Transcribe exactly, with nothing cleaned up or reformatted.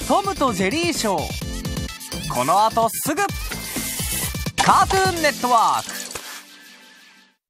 トムとジェリーショー。この後すぐ。カートゥーンネットワーク。